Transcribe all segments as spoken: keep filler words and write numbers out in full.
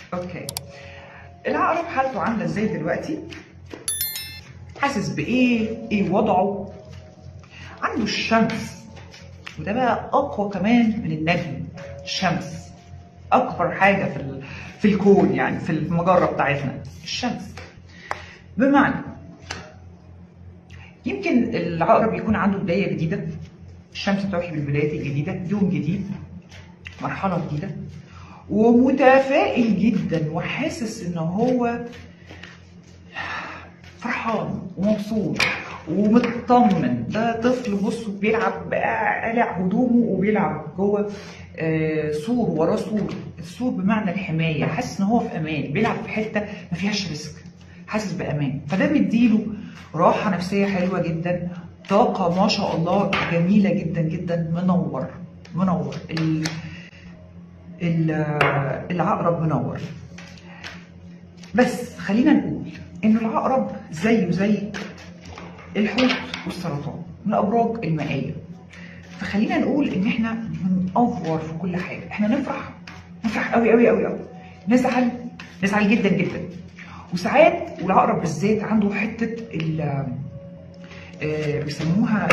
اوكي، العقرب حالته عامله ازاي دلوقتي؟ حاسس بايه؟ ايه وضعه؟ عنده الشمس، وده بقى اقوى كمان من النجم. الشمس اكبر حاجه في ال... في الكون، يعني في المجره بتاعتنا الشمس. بمعنى يمكن العقرب يكون عنده بدايه جديده، الشمس بتوحي بالبدايات الجديده، يوم جديد، مرحله جديده، ومتفائل جدا وحاسس ان هو فرحان ومبسوط ومطمن. ده طفل بصوا بيلعب بقى، قلع هدومه وبيلعب جوه آه سور، وراه سور، السور بمعنى الحمايه، حاسس ان هو في امان، بيلعب في حته ما فيهاش ريسك، حاسس بامان. فده مديله راحه نفسيه حلوه جدا، طاقه ما شاء الله جميله جدا جدا، منور منور ال ال العقرب منور. بس خلينا نقول ان العقرب زيه زي الحوت والسرطان من الابراج المائيه، فخلينا نقول ان احنا بنأفور في كل حاجه. احنا نفرح نفرح قوي قوي قوي قوي، نزعل نزعل جدا جدا، وساعات والعقرب بالذات عنده حته ال آه بيسموها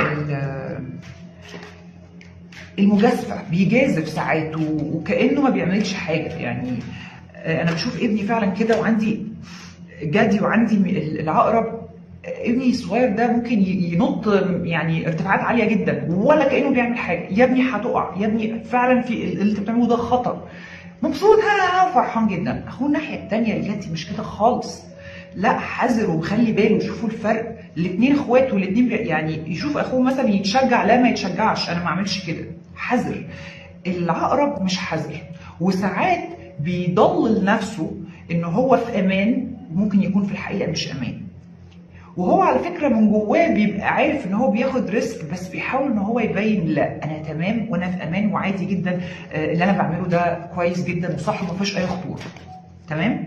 المجازفه، بيجازف ساعات وكانه ما بيعملش حاجه. يعني آه انا بشوف ابني فعلا كده، وعندي جدي وعندي العقرب، ابني الصغير ده ممكن ينط يعني ارتفاعات عاليه جدا ولا كانه بيعمل حاجه. يا ابني هتقع، يا ابني فعلا في اللي انت بتعمله ده خطر، مبسوط ها فرحان جدا. اخوه الناحيه الثانيه اللي انت مش كده خالص، لا حذر وخلي باله. شوفوا الفرق، الاثنين اخوات والاثنين يعني يشوف اخوه مثلا يتشجع، لا ما يتشجعش، انا ما اعملش كده، حذر. العقرب مش حذر، وساعات بيضلل نفسه ان هو في امان، ممكن يكون في الحقيقه مش امان. وهو على فكره من جواه بيبقى عارف ان هو بياخد ريسك، بس بيحاول ان هو يبين لا انا تمام وانا في امان وعادي جدا، اللي انا بعمله ده كويس جدا وصح وما فيش اي خطوره. تمام؟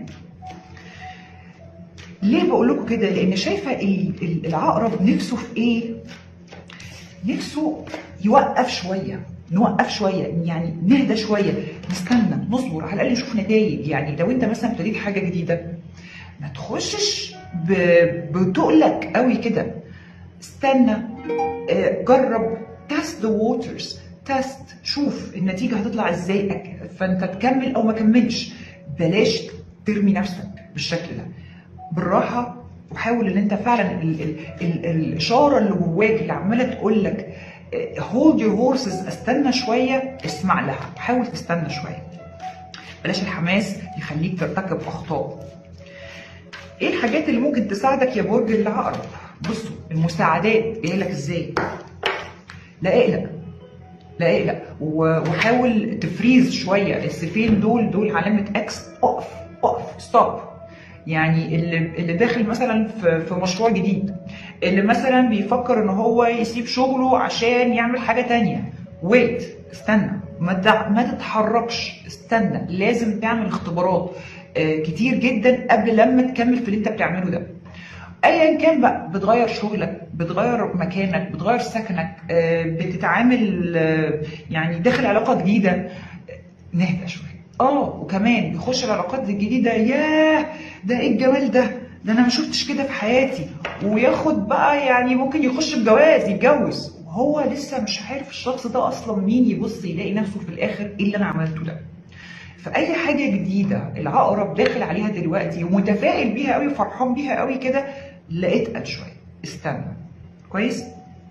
ليه بقول لكم كده؟ لان شايفه العقرب نفسه في ايه؟ نفسه يوقف شويه، نوقف شويه، يعني نهدى شويه، نستنى، نصبر، على الاقل نشوف نتائج. يعني لو انت مثلا ابتديت حاجه جديده، ما تخشش بتقلك قوي كده، استنى، جرب، تست ذا ووترز، تست، شوف النتيجه هتطلع ازاي، فانت تكمل او ما كملش. بلاش ترمي نفسك بالشكل ده، بالراحه، وحاول ان انت فعلا ال ال ال الاشاره اللي جواك اللي عماله تقول لك هولد يور هورسز، استنى شويه، اسمع لها، حاول تستنى شويه. بلاش الحماس يخليك ترتكب اخطاء. ايه الحاجات اللي ممكن تساعدك يا برج العقرب؟ بصوا المساعدات جايه لك ازاي. لا اقلق، لا اقلق، وحاول تفريز شويه. السيفين دول دول علامه اكس، اقف اقف، ستوب. يعني اللي اللي داخل مثلا في في مشروع جديد، اللي مثلا بيفكر ان هو يسيب شغله عشان يعمل حاجه تانية، ويت، استنى، ما ما تتحركش، استنى. لازم تعمل اختبارات كتير جدا قبل لما تكمل في اللي انت بتعمله ده. ايا كان بقى، بتغير شغلك، بتغير مكانك، بتغير سكنك، بتتعامل يعني داخل علاقه جديده، نهدى شويه. اه وكمان بيخش العلاقات الجديده، ياه ده ايه الجمال ده، ده انا ما شفتش كده في حياتي، وياخد بقى يعني ممكن يخش بجواز، يتجوز وهو لسه مش عارف الشخص ده اصلا مين، يبص يلاقي نفسه في الاخر ايه اللي انا عملته ده. فاي حاجه جديده العقرب داخل عليها دلوقتي ومتفائل بيها قوي وفرحان بيها قوي كده، لا اتقل شويه، استنى. كويس؟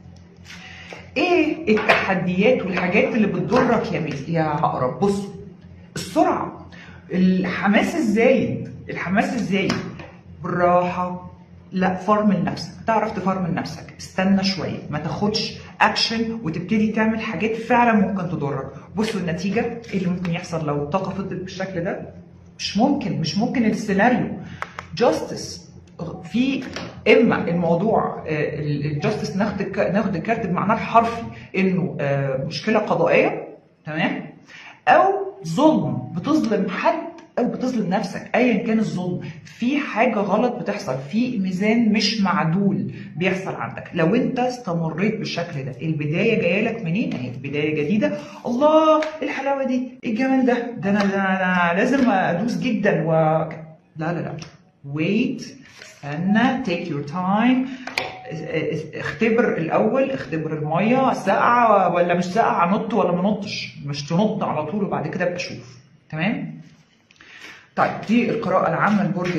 ايه التحديات والحاجات اللي بتضرك يا ميس يا عقرب؟ بصوا، السرعه، الحماس الزايد، الحماس الزايد، بالراحه، لا فرمل نفسك، تعرف تفرمل نفسك، استنى شويه، ما تاخدش اكشن وتبتدي تعمل حاجات فعلا ممكن تضرك. بصوا النتيجه ايه اللي ممكن يحصل لو الطاقه فضلت بالشكل ده. مش ممكن مش ممكن السيناريو جاستس في، اما الموضوع الجاستس ناخد ناخد الكارت بمعناه الحرفي انه مشكله قضائيه، تمام، او ظلم، بتظلم حد او بتظلم نفسك، ايا كان الظلم، في حاجه غلط بتحصل، في ميزان مش معدول بيحصل عندك. لو انت استمريت بالشكل ده، البدايه جايه لك منين؟ اهي بدايه جديده، الله الحلاوه دي، الجمال ده، ده انا, ده أنا لازم ادوس جدا و لا لا لا wait، استنى، take your time، اختبر الاول، اختبر الميه ساقعه ولا مش ساقعه، نط ولا ما نطش، مش تنط على طول وبعد كده ابقى اشوف. تمام؟ طيب دي القراءة العامة لبرج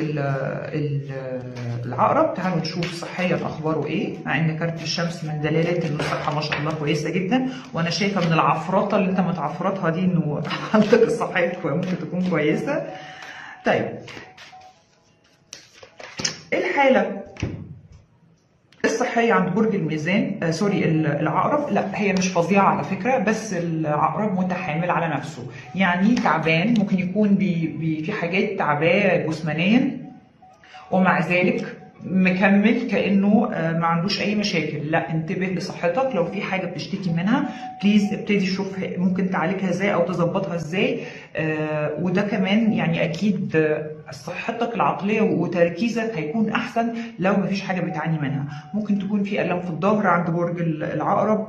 العقرب. تعالوا نشوف صحيا اخباره ايه، مع ان كارت الشمس من دلالات ان الصحة ما شاء الله كويسة جدا، وانا شايفة من العفرطة اللي انت متعفرطها دي انه حالتك الصحية ممكن تكون كويسة. طيب الحالة الصحية عند برج الميزان آه سوري العقرب، لا هي مش فظيعة على فكرة، بس العقرب متحامل على نفسه، يعني تعبان، ممكن يكون بي بي في حاجات تعباه جسمانيا ومع ذلك مكمل كأنه آه ما عندوش أي مشاكل. لا، انتبه لصحتك، لو في حاجة بتشتكي منها بليز ابتدي شوف ممكن تعالجها ازاي أو تظبطها ازاي. آه وده كمان يعني أكيد آه صحتك العقلية وتركيزك هيكون أحسن لو مفيش حاجة بتعاني منها. ممكن تكون في ألم في الظهر عند برج العقرب،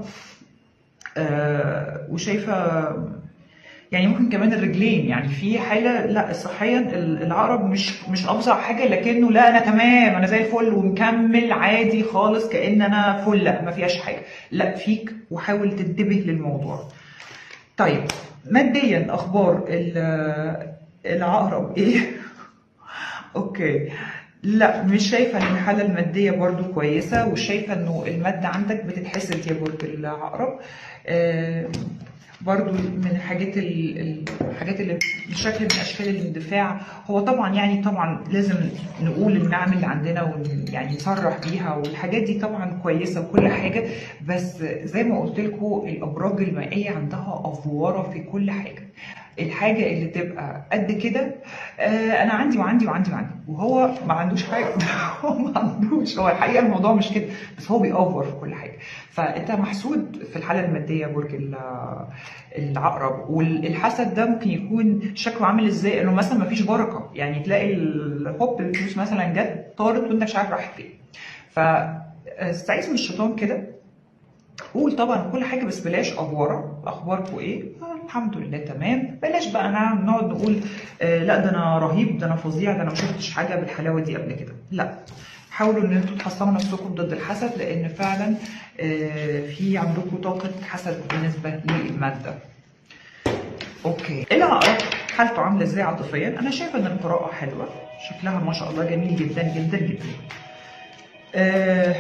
آه وشايفة يعني ممكن كمان الرجلين، يعني في حالة لا صحيا العقرب مش مش أفظع حاجة، لكنه لا أنا تمام، أنا زي الفل ومكمل عادي خالص كأن أنا فل، لا ما فيهاش حاجة، لا فيك، وحاول تنتبه للموضوع. طيب ماديا أخبار العقرب إيه؟ أوكي، لا مش شايفة ان الحالة المادية برضو كويسة، وشايفة انه المادة عندك بتتحسد يا برج العقرب. آه برضو من الحاجات الحاجات اللي بشكل من اشكال الاندفاع، هو طبعا يعني طبعا لازم نقول النعم اللي عندنا ويعني نصرح بيها، والحاجات دي طبعا كويسه وكل حاجه، بس زي ما قلت لكم الابراج المائيه عندها افوره في كل حاجه. الحاجه اللي تبقى قد كده آه انا عندي وعندي وعندي وعندي، وهو ما عندوش حاجه هو ما عندوش، هو الحقيقه الموضوع مش كده، بس هو بيأوفر في كل حاجه. فانت محسود في الحاله الماديه برج العقرب، والحسد ده ممكن يكون شكله عامل ازاي؟ انه مثلا ما فيش بركه، يعني تلاقي الهوب الفلوس مثلا جت طارت وانت مش عارف راحت فين. فاستعيذ من الشيطان كده، قول طبعا كل حاجه بس بلاش افوره. اخباركم ايه؟ آه الحمد لله تمام. بلاش بقى نقعد نقول آه لا ده انا رهيب، ده انا فظيع، ده انا ما شفتش حاجه بالحلاوه دي قبل كده. لا، حاولوا ان انتوا تحصنوا نفسكم ضد الحسد، لان فعلا آه في عندكم طاقه حسد بالنسبه للماده. اوكي، العقرب حالته عامله ازاي عاطفيا؟ انا شايفه ان القراءه حلوه، شكلها ما شاء الله جميل جدا جدا جدا. آه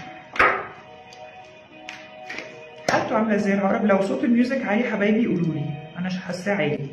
حالته عامله ازاي العقرب؟ لو صوت الميوزك عالي حبايبي قولوا لي، انا حاساه عالي.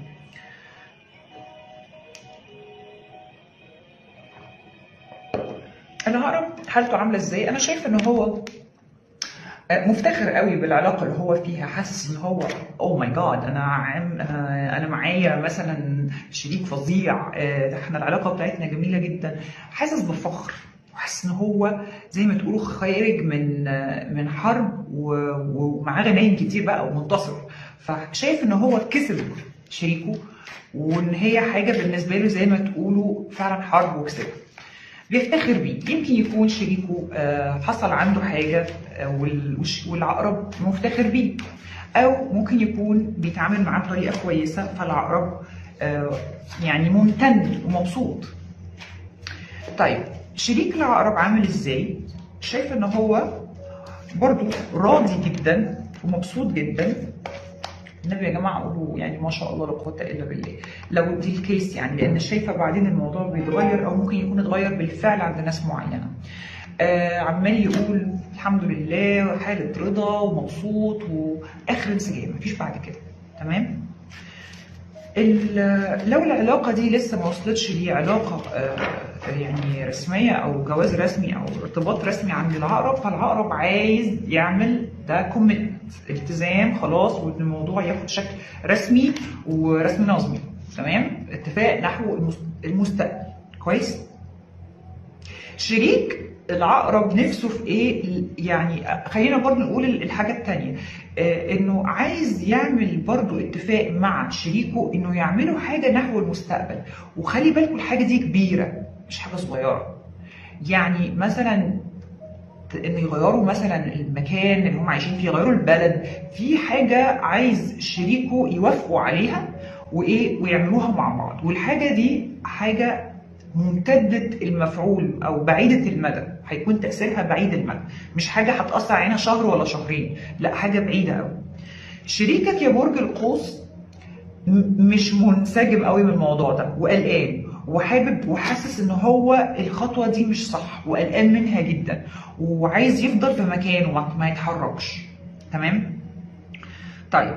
العقرب حالته عامله ازاي؟ انا شايفه ان هو مفتخر قوي بالعلاقه اللي هو فيها، حاسس ان هو اوه ماي جاد انا عم انا انا معايا مثلا شريك فظيع، احنا العلاقه بتاعتنا جميله جدا، حاسس بفخر، وحاسس ان هو زي ما تقولوا خارج من من حرب ومعاه غنايم كتير بقى ومنتصر، فشايف ان هو كسب شريكه، وان هي حاجه بالنسبه له زي ما تقولوا فعلا حرب وكسبها. بيفتخر بيه، يمكن يكون شريكه حصل عنده حاجه والعقرب مفتخر بيه، او ممكن يكون بيتعامل معاه بطريقه كويسه فالعقرب يعني ممتن ومبسوط. طيب شريك العقرب عامل ازاي؟ شايف ان هو برضو راضي جدا ومبسوط جدا. النبي يا جماعه قولوا يعني ما شاء الله لا قوه الا بالله لو دي الكيس، يعني لان شايفه بعدين الموضوع بيتغير، او ممكن يكون اتغير بالفعل عند ناس معينه. آه عمال يقول الحمد لله وحاله رضا ومبسوط واخر انسجام، مفيش بعد كده. تمام؟ لو العلاقه دي لسه ما وصلتش ليه علاقه آه يعني رسميه او جواز رسمي او ارتباط رسمي عند العقرب، فالعقرب عايز يعمل ده كوميتمنت، التزام خلاص، وان الموضوع ياخد شكل رسمي ورسمي نظمي. تمام؟ اتفاق نحو المستقبل. كويس؟ شريك العقرب نفسه في ايه؟ يعني خلينا برضو نقول الحاجة التانية، آه انه عايز يعمل برضو اتفاق مع شريكه انه يعملوا حاجة نحو المستقبل. وخلي بالكم الحاجة دي كبيرة مش حاجة صغيرة. يعني مثلا ان يغيروا مثلا المكان اللي هم عايشين فيه، يغيروا البلد، في حاجة عايز شريكه يوافقوا عليها وايه ويعملوها مع بعض. والحاجة دي حاجة ممتدة المفعول او بعيدة المدى، هيكون تأثيرها بعيد المدى، مش حاجة هتأثر علينا شهر ولا شهرين، لا حاجة بعيدة قوي. شريكك يا برج القوس مش منسجم قوي بالموضوع ده وقلقان وحابب وحاسس ان هو الخطوة دي مش صح وقلقان منها جدا وعايز يفضل في مكانه ما يتحركش. تمام؟ طيب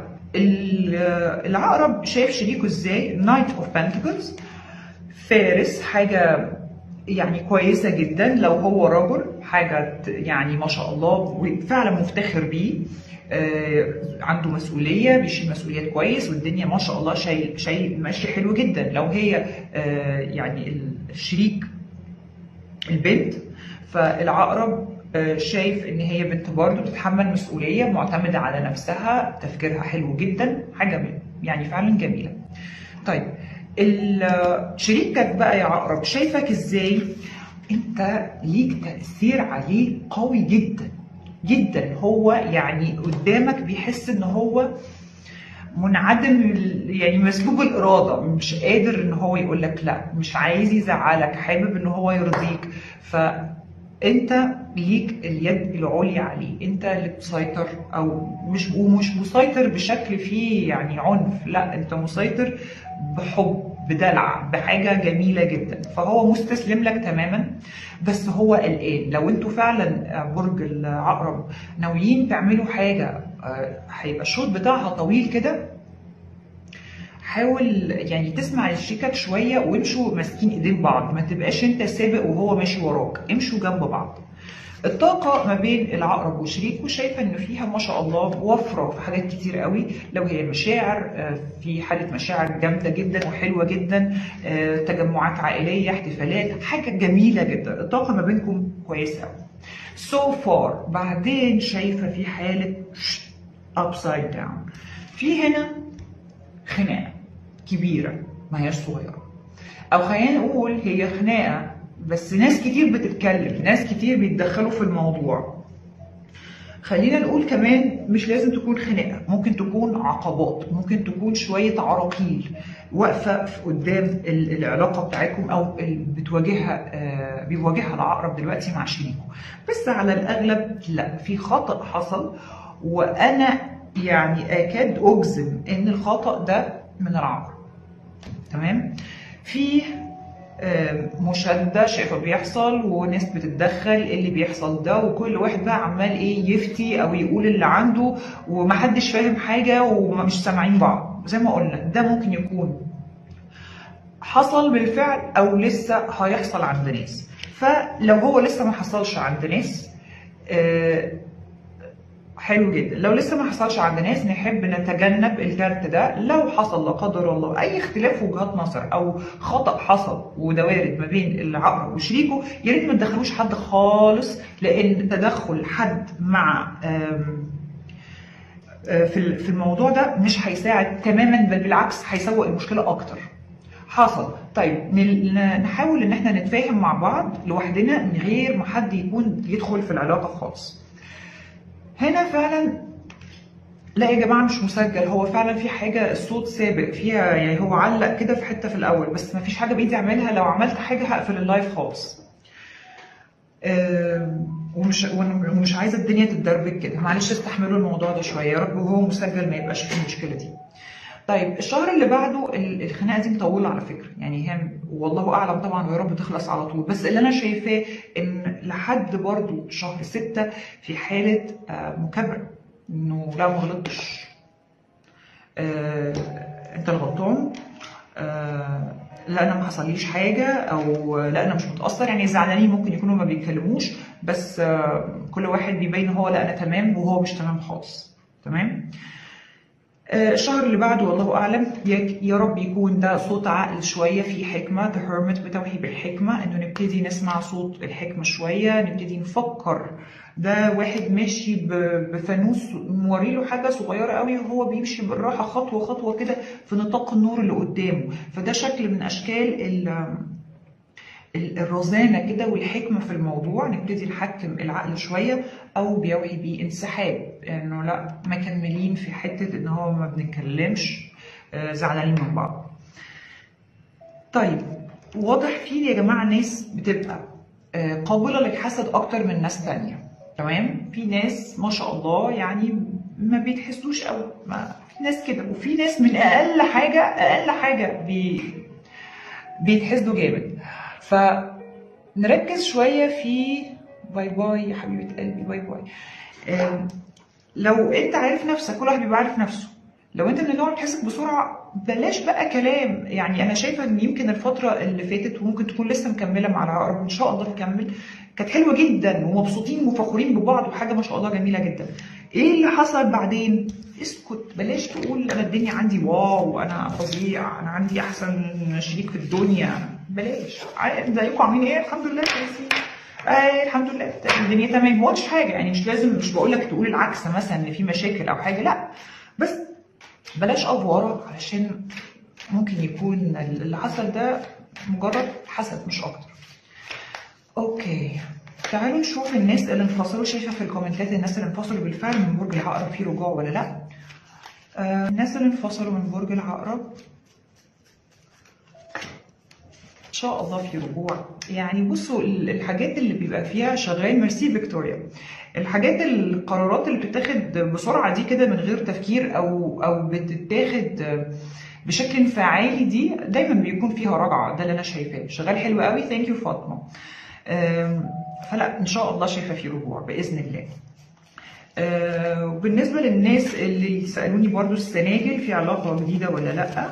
العقرب شايف شريكه ازاي؟ نايت اوف بنتكلز، فارس، حاجة يعني كويسة جدا. لو هو رجل حاجة يعني ما شاء الله وفعلا مفتخر بيه، آه عنده مسؤولية، بيشيل مسؤوليات كويس والدنيا ما شاء الله شايل شايل ماشي حلو جدا. لو هي آه يعني الشريك البنت، فالعقرب آه شايف ان هي بنت برضه بتتحمل مسؤولية، معتمدة على نفسها، تفكيرها حلو جدا، حاجة يعني فعلا جميلة. طيب شريكك بقى يا عقرب شايفك ازاي؟ انت ليك تأثير عليه قوي جدا جدا. هو يعني قدامك بيحس ان هو منعدم، يعني مسلوب الإرادة، مش قادر ان هو يقول لك لا، مش عايز يزعلك، حابب ان هو يرضيك. فانت ليك اليد العليا عليه، انت اللي بتسيطر، او مش ومش مسيطر بشكل فيه يعني عنف، لا انت مسيطر بحب، بدلع، بحاجه جميله جدا. فهو مستسلم لك تماما، بس هو قلقان. لو انتوا فعلا برج العقرب ناويين تعملوا حاجه هيبقى الشوط بتاعها طويل كده، حاول يعني تسمع لشريكك شويه وامشوا ماسكين ايدين بعض، ما تبقاش انت سابق وهو ماشي وراك، امشوا جنب بعض. الطاقة ما بين العقرب وشريكه شايفة ان فيها ما شاء الله وفرة في حاجات كتير قوي. لو هي مشاعر، في حالة مشاعر جامدة جدا وحلوة جدا، تجمعات عائلية، احتفالات، حاجة جميلة جدا. الطاقة ما بينكم كويسة قوي so far. بعدين شايفة في حالة upside down، في هنا خناقة كبيرة ما هياش صغيرة، او خلينا نقول هي خناقة بس ناس كتير بتتكلم، ناس كتير بيتدخلوا في الموضوع. خلينا نقول كمان مش لازم تكون خناقة، ممكن تكون عقبات، ممكن تكون شوية عراقيل واقفة قدام العلاقة بتاعتكم او بتواجهها آه بيواجهها العقرب دلوقتي مع شريكه. بس على الأغلب لا، في خطأ حصل، وأنا يعني أكاد أجزم إن الخطأ ده من العقرب. تمام؟ في مشادة شايفة بيحصل وناس بتتدخل ايه اللي بيحصل ده، وكل واحد بقى عمال ايه يفتي او يقول اللي عنده ومحدش فاهم حاجة ومش سامعين بعض. زي ما قلنا ده ممكن يكون حصل بالفعل او لسه هيحصل عند ناس. فلو هو لسه ما حصلش عند ناس آه حلو جدا. لو لسه ما حصلش عند ناس نحب نتجنب الكارت ده. لو حصل لا قدر الله اي اختلاف وجهات نظر او خطأ حصل وده وارد ما بين العقرب وشريكه، يا ريت ما تدخلوش حد خالص، لان تدخل حد مع في في الموضوع ده مش هيساعد تماما، بل بالعكس هيسوء المشكله اكتر. حصل. طيب نحاول ان احنا نتفاهم مع بعض لوحدنا من غير ما حد يكون يدخل في العلاقه خالص. هنا فعلا لا يا جماعه مش مسجل، هو فعلا في حاجه الصوت سابق فيها، يعني هو علق كده في حته في الاول، بس ما فيش حاجه بايدي اعملها. لو عملت حاجه هقفل اللايف خالص. أه ومش ومش عايزه الدنيا تتدربك كده، معلش استحملوا الموضوع ده شويه، يا رب وهو مسجل ما يبقاش فيه المشكله دي. طيب الشهر اللي بعده الخناقه دي مطوله على فكره، يعني هي والله اعلم طبعا ويا رب تخلص على طول، بس اللي انا شايفاه ان لحد برضو شهر ستة في حاله مكابره، انه لا ما غلطتش، آه انت الغلطان، آه لا انا ما حصليش حاجه، او لا انا مش متاثر. يعني زعلانين ممكن يكونوا ما بيتكلموش، بس آه كل واحد بيبين هو لا انا تمام وهو مش تمام خالص. تمام. آه، الشهر اللي بعده والله اعلم، يا يا رب يكون ده صوت عقل شويه في حكمه. ذا هيرمت بتوحي بالحكمه، انه نبتدي نسمع صوت الحكمه شويه، نبتدي نفكر. ده واحد ماشي ب- بفانوس موري له حاجه صغيره قوي، وهو بيمشي بالراحه خطوه خطوه كده في نطاق النور اللي قدامه. فده شكل من اشكال ال- ال- الرزانه كده والحكمه في الموضوع. نبتدي نحكم العقل شويه، او بيوحي بيه انسحاب، انه لا مكملين في حته ان هو ما بنتكلمش، آه، زعلانين من بعض. طيب، واضح فيه يا جماعه ناس بتبقى آه، قابله للحسد اكتر من ناس تانية. تمام، في ناس ما شاء الله يعني ما بيتحسدوش قوي، ما في ناس كده، وفي ناس من اقل حاجه اقل حاجه بي بيتحسدوا جامد. فنركز شويه في باي باي يا حبيبه قلبي، باي باي. آم، لو انت عارف نفسك، كل واحد بيبقى عارف نفسه. لو انت من النوع اللي بتحسد بسرعه، بلاش بقى كلام. يعني انا شايفه ان يمكن الفتره اللي فاتت، وممكن تكون لسه مكمله مع العقرب ان شاء الله تكمل، كانت حلوه جدا ومبسوطين وفخورين ببعض وحاجه ما شاء الله جميله جدا. ايه اللي حصل بعدين؟ اسكت، بلاش تقول انا الدنيا عندي واو، انا فظيع، انا عندي احسن شريك في الدنيا. بلاش. زيكم عاملين ايه؟ الحمد لله كويسين. آه الحمد لله الدنيا تمام. ما قلتش حاجه يعني، مش لازم، مش بقول لك تقول العكس مثلا ان في مشاكل او حاجه، لا، بس بلاش افوره، علشان ممكن يكون اللي حصل ده مجرد حسد مش اكتر. اوكي، تعالوا نشوف الناس اللي انفصلوا. شايفه في الكومنتات الناس اللي انفصلوا بالفعل من برج العقرب في رجوع ولا لا؟ آه الناس اللي انفصلوا من برج العقرب ان شاء الله في رجوع. يعني بصوا الحاجات اللي بيبقى فيها شغال، ميرسي فيكتوريا، الحاجات القرارات اللي بتتاخد بسرعه دي كده من غير تفكير، او او بتتاخد بشكل انفعالي، دي دايما بيكون فيها رجعه. ده اللي انا شايفاه شغال حلو قوي. ثانك يو فاطمه. فلا ان شاء الله شايفه في رجوع باذن الله. وبالنسبه للناس اللي سالوني برضو السناجل في علاقه جديده ولا لا،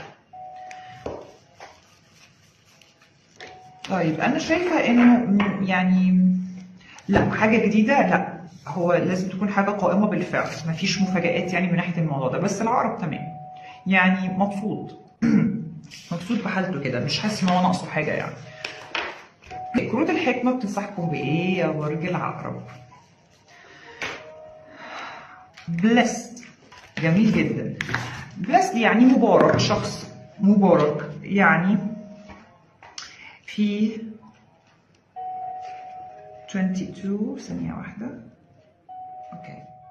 طيب انا شايفه انه يعني لا، حاجه جديده لا، هو لازم تكون حاجه قائمه بالفعل، مفيش مفاجآت يعني من ناحيه الموضوع ده. بس العقرب تمام، يعني مبسوط مبسوط بحالته كده، مش حاسس ان هو ناقصه حاجه يعني. كروت الحكمه بتنصحكم بايه يا برج العقرب؟ بلست، جميل جدا. بلست يعني مبارك، شخص مبارك يعني. في اتنين وعشرين ثانية واحدة. اوكي،